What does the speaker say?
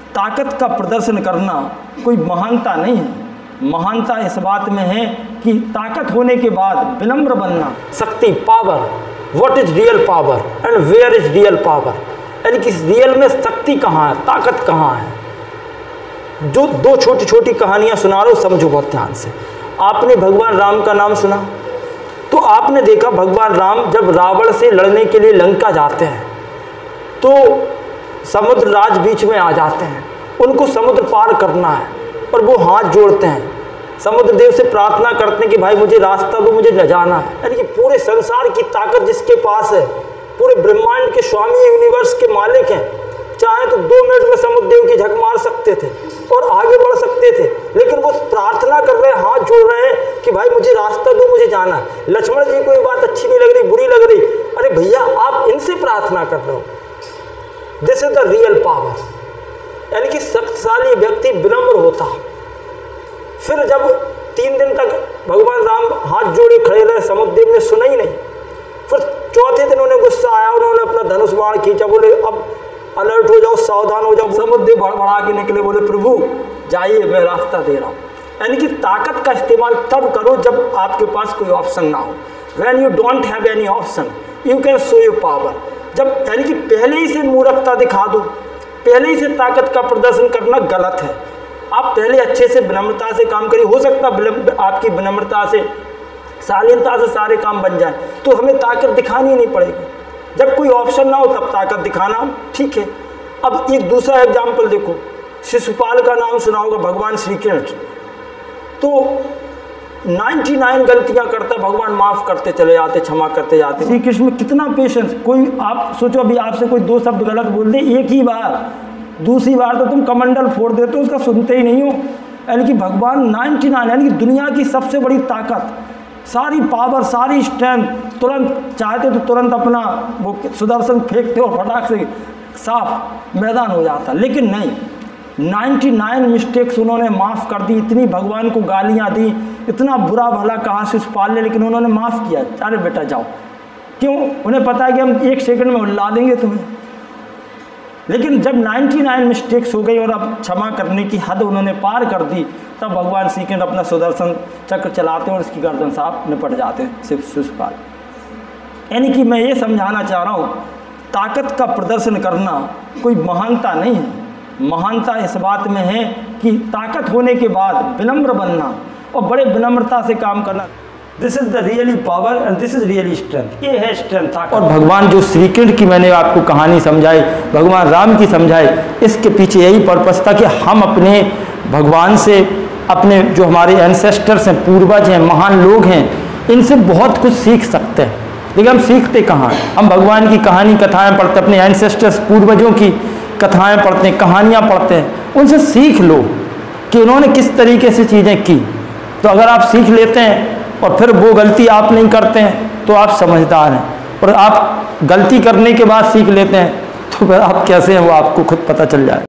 ताकत का प्रदर्शन करना कोई महानता नहीं है। महानता इस बात में है कि ताकत होने के बाद विनम्र बनना। शक्ति, power, what is real power and where is real power, यानी कि रियल में शक्ति कहाँ है, ताकत कहाँ है। जो दो छोटी छोटी कहानियाँ सुना रहा हूँ, समझो बहुत ध्यान से। आपने भगवान राम का नाम सुना, तो आपने देखा भगवान राम जब रावण से लड़ने के लिए लंका जाते हैं तो समुद्र राज बीच में आ जाते हैं, उनको समुद्र पार करना है और वो हाथ जोड़ते हैं, समुद्र देव से प्रार्थना करते हैं कि भाई मुझे रास्ता दो, मुझे ले जाना है। यानी कि पूरे संसार की ताकत जिसके पास है, पूरे ब्रह्मांड के स्वामी, यूनिवर्स के मालिक हैं, चाहे तो 2 मिनट में समुद्र देव की झक मार सकते थे और आगे बढ़ सकते थे, लेकिन वो प्रार्थना कर रहे हैं, हाथ जोड़ रहे हैं कि भाई मुझे रास्ता दो, मुझे जाना है। लक्ष्मण जी को ये बात अच्छी नहीं लग रही, बुरी लग रही, अरे भैया आप इनसे प्रार्थना कर रहे हो। This is the real power. यानी कि शक्तिशाली व्यक्ति विनम्र होता है। फिर जब 3 दिन तक भगवान राम हाथ जोड़े खड़े रहे, समुद्र देव ने सुना ही नहीं। फिर चौथे दिन उन्हें गुस्सा आया, उन्होंने अपना धनुष बाण खींचा, बोले अब अलर्ट हो जाओ, सावधान हो जाओ। समुद्र देव भड़बड़ा के निकले, बोले प्रभु जाइए, मैं रास्ता दे रहा हूँ। यानी कि ताकत का इस्तेमाल तब करो जब आपके पास कोई ऑप्शन ना हो। When you don't have any option you can show your power. जब यानी कि पहले ही से मूर्खता दिखा दो, पहले ही से ताकत का प्रदर्शन करना गलत है। आप पहले अच्छे से विनम्रता से काम करिए। हो सकता आपकी विनम्रता से, शालीनता से सारे काम बन जाए, तो हमें ताकत दिखानी नहीं पड़ेगी। जब कोई ऑप्शन ना हो तब ताकत दिखाना ठीक है। अब एक दूसरा एग्जाम्पल देखो, शिशुपाल का नाम सुना होगा, भगवान श्री कृष्ण। तो 99 गलतियां करता, भगवान माफ़ करते चले जाते, क्षमा करते जाते। श्री कृष्ण में कितना पेशेंस। कोई आप सोचो अभी आपसे कोई 2 शब्द गलत बोल दे एक ही बार, दूसरी बार तो तुम कमंडल फोड़ देते हो, उसका सुनते ही नहीं हो। यानी कि भगवान 99, यानी कि दुनिया की सबसे बड़ी ताकत, सारी पावर, सारी स्ट्रेंथ, तुरंत चाहते तो तुरंत अपना वो सुदर्शन फेंकते और फटाक से साफ मैदान हो जाता, लेकिन नहीं, 99 मिस्टेक्स उन्होंने माफ़ कर दी। इतनी भगवान को गालियाँ दी, इतना बुरा भला कहा शिशुपाल ने, लेकिन उन्होंने माफ़ किया। अरे बेटा जाओ, क्यों? उन्हें पता है कि हम 1 सेकंड में उल्ला देंगे तुम्हें। लेकिन जब 99 मिस्टेक्स हो गई और अब क्षमा करने की हद उन्होंने पार कर दी, तब भगवान श्री कृष्ण अपना सुदर्शन चक्र चलाते हैं और इसकी गर्दन साफ निपट जाते हैं सिर्फ शिशुपाल। यानी कि मैं ये समझाना चाह रहा हूँ, ताकत का प्रदर्शन करना कोई महानता नहीं है। महानता इस बात में है कि ताकत होने के बाद विनम्र बनना और बड़े विनम्रता से काम करना। This is the really power and this is really strength. ये है स्ट्रेंथ। और भगवान जो श्री कृष्ण की मैंने आपको कहानी समझाई, भगवान राम की समझाई, इसके पीछे यही पर्पस था कि हम अपने भगवान से, अपने जो हमारे एंसेस्टर्स हैं, पूर्वज हैं, महान लोग हैं, इनसे बहुत कुछ सीख सकते हैं। लेकिन हम सीखते कहाँ? हम भगवान की कहानी कथाएँ पढ़ते, अपने एंसेस्टर्स पूर्वजों की कथाएँ पढ़ते हैं, कहानियाँ पढ़ते हैं, उनसे सीख लो कि उन्होंने किस तरीके से चीज़ें की। तो अगर आप सीख लेते हैं और फिर वो गलती आप नहीं करते हैं तो आप समझदार हैं, और आप गलती करने के बाद सीख लेते हैं तो फिर आप कैसे हैं वो आपको खुद पता चल जाए।